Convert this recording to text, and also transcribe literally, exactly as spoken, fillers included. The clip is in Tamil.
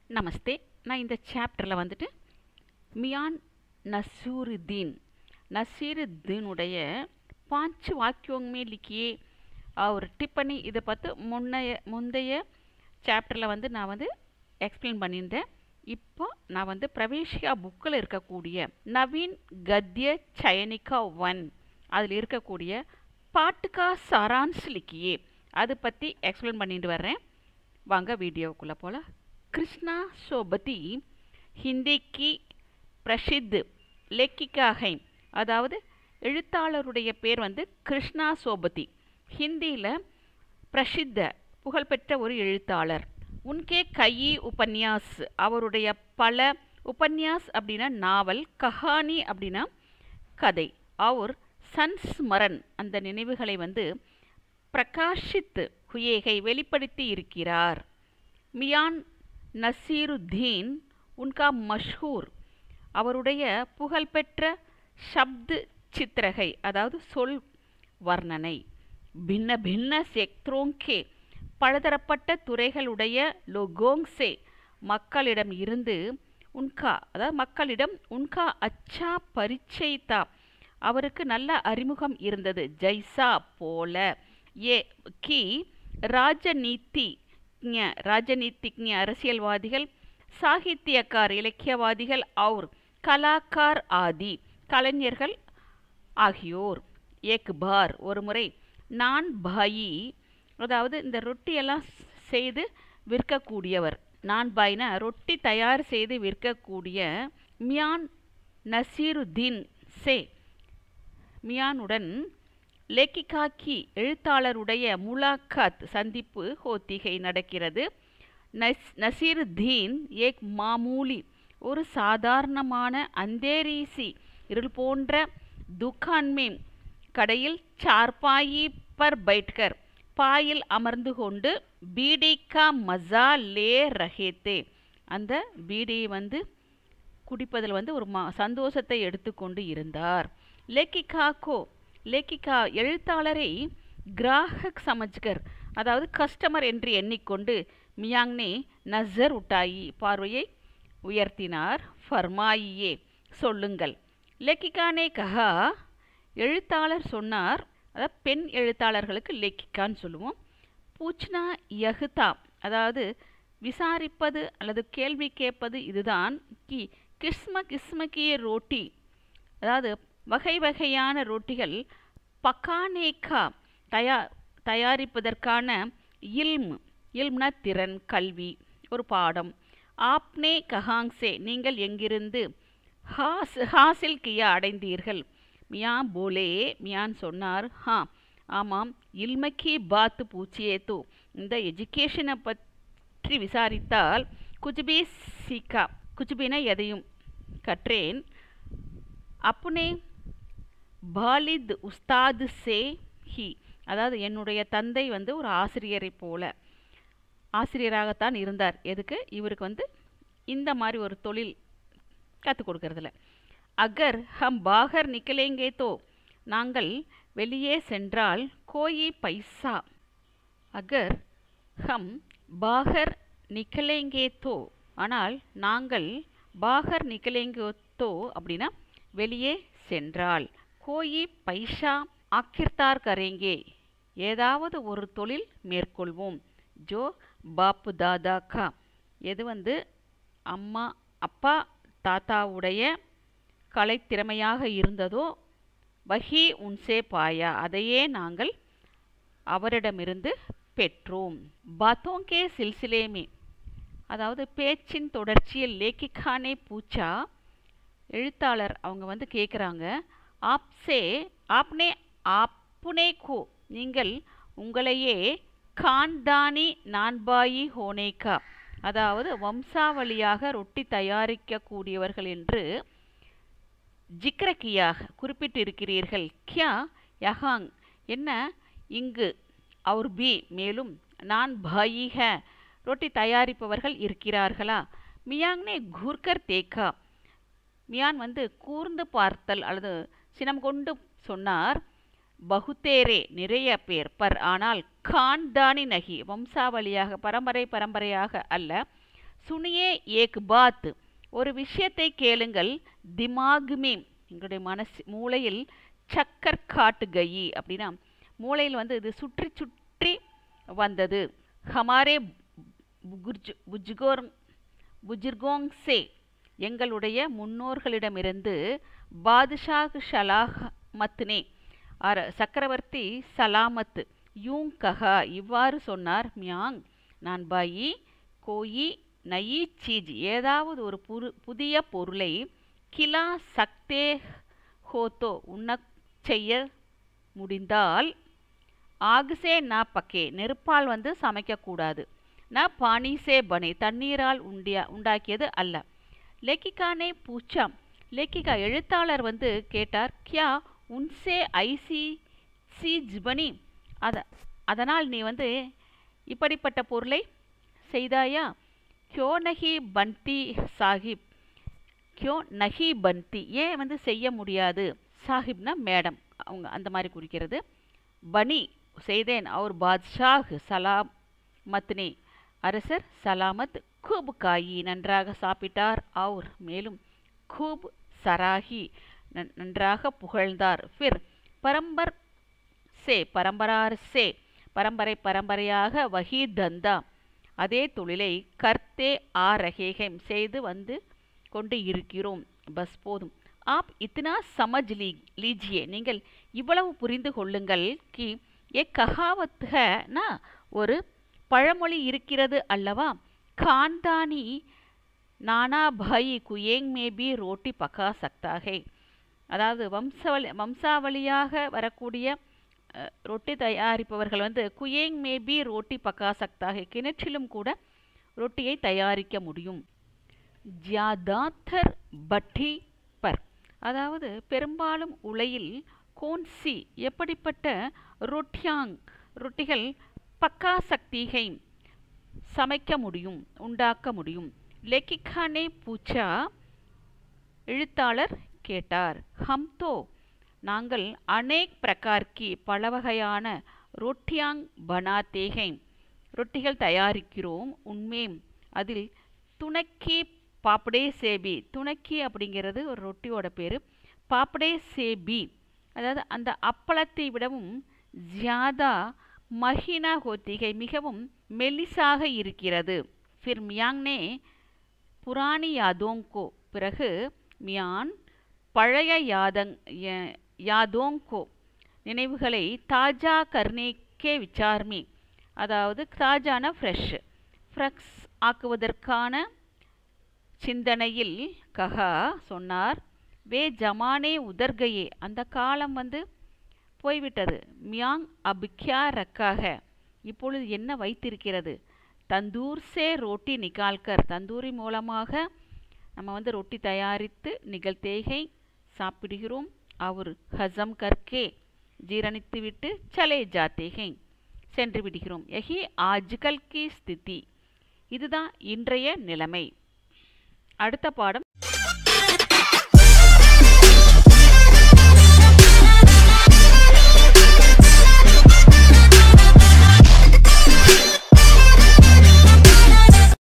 நமஸ்தே. நான் இந்த சாப்டரில் வந்துட்டு மியான் நசீருதீன் நசீருதீனுடைய பாஞ்சு வாக்கியோங்கமே லிக்கியே ஒரு டிப்பனி இதை பார்த்து முன்னைய முந்தைய சாப்டரில் வந்து நான் வந்து எக்ஸ்பிளைன் பண்ணியிருந்தேன். இப்போ நான் வந்து பிரவேஷியா புக்கில் இருக்கக்கூடிய நவீன் கத்ய சயனிகா ஒன் அதில் இருக்கக்கூடிய பாட்டுக்கா சாரான்ஸ் லிக்கியே அதை பற்றி எக்ஸ்பிளைன் பண்ணிட்டு வர்றேன். வாங்க வீடியோவுக்குள்ளே போல. கிருஷ்ணா சோபதி ஹிந்திக்கு பிரசித்து லேக்கிகா, அதாவது எழுத்தாளருடைய பேர் வந்து கிருஷ்ணா சோபதி. ஹிந்தியில் பிரசித்த புகழ்பெற்ற ஒரு எழுத்தாளர். உன்கே கையி உபன்யாஸ், அவருடைய பல உபன்யாஸ் அப்படின்னா நாவல், கஹானி அப்படின்னா கதை. அவர் சன்ஸ்மரன் அந்த நினைவுகளை வந்து பிரகாஷித்து ஹுயேகை வெளிப்படுத்தி இருக்கிறார். மியான் நசீருதீன் உன்கா மஷ்ஹூர், அவருடைய புகழ்பெற்ற ஷப்து சித்திரகை, அதாவது சொல் வர்ணனை. பின்ன பின்ன செக்த்ரோங்கே, பலதரப்பட்ட துறைகளுடைய லோகோங்ஸே, மக்களிடம் இருந்து உன்கா, அதாவது மக்களிடம் உன்கா அச்சா பரிச்சைதா, அவருக்கு நல்ல அறிமுகம் இருந்தது. ஜைசா போல, ஏ கி ராஜநீதி ராஜநீதிக்ஞ அரசியல்வாதிகள், சாகித்யக்கார் இலக்கியவாதிகள், அவுர் கலாக்கார் ஆதி கலைஞர்கள் ஆகியோர். ஏக் பார் ஒரு முறை, நான் பாயி, அதாவது இந்த ரொட்டியெல்லாம் செய்து விற்கக்கூடியவர். நான் பாய்னா ரொட்டி தயார் செய்து விற்கக்கூடிய மியான் நசீருதீன் சே, மியானுடன் லேக்கிகாக்கி எழுத்தாளருடைய முலாக்காத் சந்திப்பு ஹோத்திகை நடக்கிறது. நஸ் நசீருதீன் ஏக் மாமூலி, ஒரு சாதாரணமான அந்தேரீசி இருள் போன்ற துக்கான்மே கடையில் சார்பாயி பர் பைட்கர், பாயில் அமர்ந்து கொண்டு பீடிக்கா மஜா லே ரஹேத்தே, அந்த பீடியை வந்து குடிப்பதில் வந்து ஒரு மா சந்தோஷத்தை எடுத்துக்கொண்டு இருந்தார். லேக்கிகாக்கோ, லேக்கிகா எழுத்தாளரை கிராஹக் சமஜ்கர், அதாவது கஸ்டமர் என்று எண்ணிக்கொண்டு மியாங்னே நசர் உட்டாயி, பார்வையை உயர்த்தினார். ஃபர்மாயியே, சொல்லுங்கள். லேக்கிகானே கஹா, எழுத்தாளர் சொன்னார், அதாவது பெண் எழுத்தாளர்களுக்கு லேக்கிகான்னு சொல்லுவோம். பூச்னா யகுதா, அதாவது விசாரிப்பது அல்லது கேள்வி கேட்பது இதுதான். கி கிஸ்ம கிஸ்மக்கிய ரோட்டி, அதாவது வகை வகையான ரொட்டிகள், பக்கானேக்கா தயா தயாரிப்பதற்கான இல்ம், இல்ம்னா திறன், கல்வி, ஒரு பாடம். ஆப்னே கஹாங்ஸே, நீங்கள் எங்கிருந்து, ஹாஸ் ஹாசில் கியா அடைந்தீர்கள். மியான் போலே, மியான் சொன்னார், ஹா ஆமாம், இல்மக்கி பாத்து பூச்சியே தோ, இந்த எஜுகேஷனை பற்றி விசாரித்தால் குஜ்பி சீக்கா, குஜ்பினா எதையும் கற்றேன். அப்புனே பாலித் உஸ்தாது சே ஹி, அதாவது என்னுடைய தந்தை வந்து ஒரு ஆசிரியரை போல ஆசிரியராகத்தான் இருந்தார். எதுக்கு, இவருக்கு வந்து இந்த மாதிரி ஒரு தொழில் கற்றுக் கொடுக்கறதில்ல. அகர் ஹம் பாகர் நிக்கலேங்கே தோ, நாங்கள் வெளியே சென்றால் கோயி பைசா, அகர் ஹம் பாகர் நிக்கலேங்கே தோ, ஆனால் நாங்கள் பாகர் நிக்கலேங்கே தோ அப்படின்னா வெளியே சென்றால், கோயி பைசா ஆக்கிர்த்தார் கரேங்கே, ஏதாவது ஒரு தொழில் மேற்கொள்வோம். ஜோ பாப்பு தாதா கா, எது வந்து அம்மா அப்பா தாத்தாவுடைய கலைத்திறமையாக இருந்ததோ, வஹி உன்சே பாயா, அதையே நாங்கள் அவரிடமிருந்து பெற்றோம். பாத்தோங்கே சில்சிலேமே, அதாவது பேச்சின் தொடர்ச்சியில் லேக்கிகானே பூச்சா, எழுத்தாளர் அவங்க வந்து கேட்குறாங்க, ஆப்சே ஆப்னே ஆப்புனே கோ, நீங்கள் உங்களையே கான்தானி நான்பாயி ஹோனேக்கா, அதாவது வம்சாவளியாக ரொட்டி தயாரிக்கக்கூடியவர்கள் என்று ஜிக்ரக்கியாக குறிப்பிட்டிருக்கிறீர்கள். கியா யஹாங், என்ன இங்கு, அவுர் பி மேலும், நான் பாயிக ரொட்டி தயாரிப்பவர்கள் இருக்கிறார்களா. மியாங்னே கூர்கர் தேக்கா, மியான் வந்து கூர்ந்து பார்த்தல் அல்லது சினம் கொண்டு சொன்னார். பகுத்தேரே நிறைய பேர், பர் ஆனால் கான்தானி நகி வம்சாவளியாக பரம்பரை பரம்பரையாக அல்ல. சுனியே ஏக் பாத், ஒரு விஷயத்தை கேளுங்கள். திமாகுமே, எங்களுடைய மனசு மூளையில் சக்கர் காட்டு கயி அப்படின்னா மூளையில் வந்து இது சுற்றி சுற்றி வந்தது. ஹமாரே புகுர்ஜ் புஜ்கோர் புஜுர்கோங் சே, எங்களுடைய முன்னோர்களிடமிருந்து பாதுஷாஹ் ஷலாஹ் மத்னே, அர சக்கரவர்த்தி சலாமத் யூங் கஹா, இவ்வாறு சொன்னார். மியாங், நான் பாயி கோயி நயி சீஜ், ஏதாவது ஒரு புரு புதிய பொருளை கிலா சக்தே ஹோத்தோ, உண்ண செய்ய முடிந்தால், ஆகுசே நா பக்கே, நெருப்பால் வந்து சமைக்கக்கூடாது, ந பானிசே பனே, தண்ணீரால் உண்டியா உண்டாக்கியது அல்ல. லேக்கிகானே பூச்சா, லேக்கிகா எழுத்தாளர் வந்து கேட்டார். கியா உன்சே ஐசி சி ஜிபனி, அத அதனால் நீ வந்து இப்படிப்பட்ட பொருளை செய்தாயா? கியோ நஹி பந்தி சாஹிப், கியோ நஹி பந்தி, ஏன் வந்து செய்ய முடியாது? சாஹிப்னா மேடம், அவங்க அந்த மாதிரி குறிக்கிறது. பனி செய்தேன். அவர் பாத்ஷாஹ் சலாம் மத்னே, அரசர் சலாமத் கூப் காயி, நன்றாக சாப்பிட்டார். அவர் மேலும் கூப் சராஹி, நன்றாக புகழ்ந்தார். ஃபிர் பரம்பர் சே, பரம்பரார் சே, பரம்பரை பரம்பரையாக வஹி தந்தா, அதே தொழிலை கர்த்தே ஆ ரஹேகம், செய்து வந்து கொண்டு இருக்கிறோம். பஸ் போதும். ஆப் இத்தனா சமஜ் லீ லீஜியே, நீங்கள் இவ்வளவு புரிந்து கொள்ளுங்கள். கி ஏ கஹாவத் ஹைனா, ஒரு பழமொழி இருக்கிறது அல்லவா? கான்தானி நானா பாயி குயேங் மே பி ரோட்டி பக்கா சக்தா ஹை, அதாவது வம்சவழி வம்சாவளியாக வரக்கூடிய ரொட்டி தயாரிப்பவர்கள் வந்து குயேங் மே பி ரோட்டி பக்கா சக்தா ஹை, கிணற்றிலும் கூட ரொட்டியை தயாரிக்க முடியும். ஜியாதாத்தர் பட்டி பர், அதாவது பெரும்பாலும் உலையில் கோன்சி, எப்படிப்பட்ட ரொட்டியாங், ரொட்டிகள் பக்கா சக்திகை, சமைக்க முடியும், உண்டாக்க முடியும். லேக்கிகானே பூச்சா, எழுத்தாளர் கேட்டார். ஹம் தோ, நாங்கள் அநேக் பிரகார்கி, பல வகையான ரொட்டியாங் பனாத்தேகை, ரொட்டிகள் தயாரிக்கிறோம். உண்மையும் அதில் துணக்கி பாப்படே சேபி, துணக்கி அப்படிங்கிறது ஒரு ரொட்டியோட பேர். பாப்படே சேபி, அதாவது அந்த அப்பளத்தை விடவும் ஜியாதா மஹினா ஹோத்திகை, மிகவும் மெலிசாக இருக்கிறது. ஃபிர் மியாங்னே புராணி யாதோங்கோ, பிறகு மியான் பழைய யாதங் யாதோங்கோ, நினைவுகளை தாஜா கர்னேக்கே விசார்மி, அதாவது தாஜான ஃப்ரெஷ், ஃப்ரெஷ் ஆக்குவதற்கான சிந்தனையில் கஹா சொன்னார். வே ஜமானே உதர்கையே, அந்த காலம் வந்து போய்விட்டது. மியாங் அபிக்யா ரக்காக, இப்பொழுது என்ன வைத்திருக்கிறது? தந்தூர் சே ரோட்டி நிகால்கர், தந்தூரி மூலமாக நம்ம வந்து ரொட்டி தயாரித்து நிகழ்த்தேகை சாப்பிடுகிறோம். அவர் ஹசம் கர்கே, ஜீரணித்துவிட்டு சலே ஜாத்தேகை, சென்று விடுகிறோம். யஹி ஆஜ்கல் கி ஸ்திதி, இதுதான் இன்றைய நிலைமை. அடுத்த பாடம்